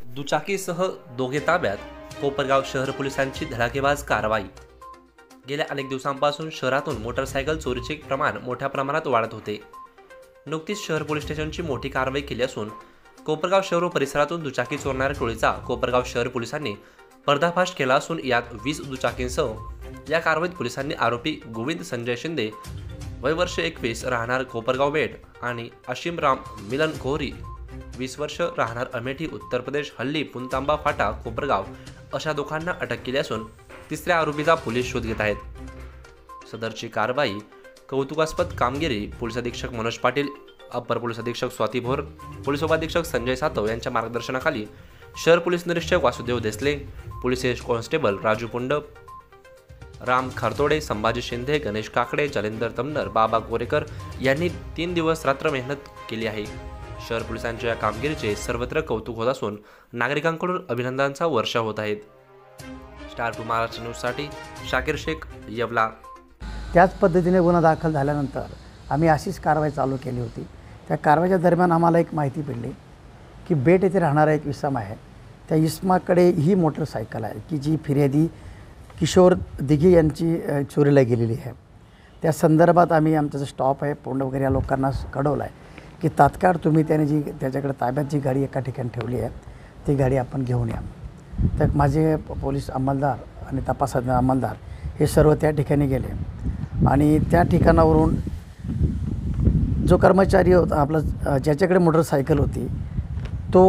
दुचाकीसह दोघे ताब्यात, कोपरगाव शहर पोलिसांची धडाकेबाज कारवाई। गेल्या अनेक दिवसांपासून शहरातून मोटरसायकल चोरीचे प्रमाण मोठ्या प्रमाणात वाढत होते। नुकतीच शहर पोलीस स्टेशनची मोठी कारवाई केली असून कोपरगाव शहर व परिसरातून दुचाकी चोरणाऱ्या टोळीचा कोपरगाव शहर पोलिसांनी पर्दाफाश केला असून यात 20 दुचाकींसह या कारवाईत पोलिसांनी आरोपी गोविंद संजय शिंदे वय वर्ष 21 राहणार कोपरगाव बेट आणि अशीम राम मिलन कोहरी 20 वर्ष राहणार अमेठी उत्तर प्रदेश हल्ली पुनतांबा फाटा कोपरगाव अशा दोघांना अटक केली असून तिसऱ्या आरोपीचा पोलीस शोध घेत आहेत। सदरची कारवाई कौतुकास्पद कामगिरी पोलीस अधीक्षक मनोज पाटील, अप्पर पोलीस अधीक्षक स्वाती भोर, पोलीस उपाधीक्षक संजय सातव यांच्या मार्गदर्शनाखाली शहर पोलीस निरीक्षक Vasudev Desale, police head constable Raju Pund, Ram Kharatode, Sambhaji Shinde, Ganesh Kakade, Jalendar Tamnar, Baba Gorekar यांनी 3 दिवस रात्र मेहनत केली आहे। शहर पोलिसांच्या या कामगिरीचे सर्वत्र कौतुक होत असून नागरिकांकडून अभिनंदनाचा वर्षाव होत आहेत। स्टार 2 महाराष्ट्र न्यूजसाठी शाकीर शेख, येवला। त्याच पद्धतीने गुन्हा दाखल झाल्यानंतर आम्ही अशीच कारवाई चालू केली होती। त्या कारवाईच्या दरम्यान आम्हाला एक माहिती पडली की बेट येथे राहणारा एक इसम आहे, त्या इसमाकडे ही मोटरसायकल आहे की जी फिर्यादी किशोर दिघे यांची चोरीला गेलेली आहे। त्या संदर्भात आम्ही आमचा जो स्टॉप आहे पूर्ण वगैरे या लोकांना कळवलं आहे की तात्काळ तुम्ही त्याने त्याच्याकडे ताब्यात जी गाडी एका ठिकाणी ठेवली आहे ती गाडी आपण घेऊन या। तर माझे पोलीस अंमलदार आणि तपासणारे अंमलदार हे सर्व त्या ठिकाणी गेले आणि त्या ठिकाणावरून जो कर्मचारी होता आपला ज्याच्याकडे मोटरसायकल होती तो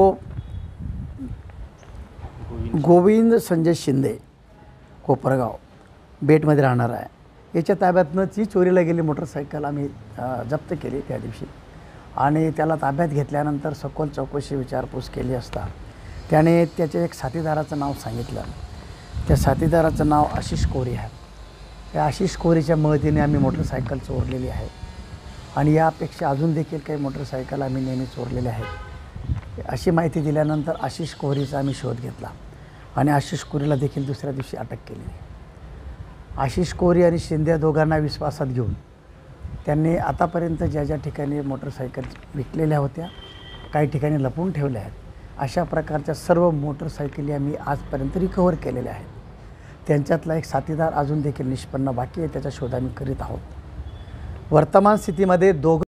गोविंद संजय शिंदे कोपरगाव बेटमध्ये राहणार आहे, याच्या ताब्यातनं ती चोरीला गेली मोटरसायकल आम्ही जप्त केली त्या दिवशी आणि त्याला ताब्यात घेतल्यानंतर सखोल चौकशी विचारपूस केली असता त्याने त्याच्या एक साथीदाराचं नाव सांगितलं। त्या साथीदाराचं नाव आशिष कोहरी आहे। त्या आशिष कोहरीच्या मदतीने आम्ही मोटरसायकल चोरलेली आहे आणि यापेक्षा अजून देखील काही मोटरसायकल आम्ही नेहमी चोरलेल्या आहेत। अशी माहिती दिल्यानंतर आशिष कोहरीचा आम्ही शोध घेतला आणि आशिष कोहरीला देखील दुसऱ्या दिवशी अटक केली। आशिष कोहरी आणि शिंदे दोघांना विश्वासात घेऊन त्यांनी आतापर्यंत ज्या ज्या ठिकाणी मोटरसायकल विकलेल्या होत्या, काही ठिकाणी लपवून ठेवल्या आहेत, अशा प्रकारच्या सर्व मोटरसायकली आम्ही आजपर्यंत रिकवर केलेल्या आहेत। त्यांच्यातला एक साथीदार अजून देखील निष्पन्न बाकी आहे, त्याचा शोध आम्ही करीत आहोत। वर्तमान स्थितीमध्ये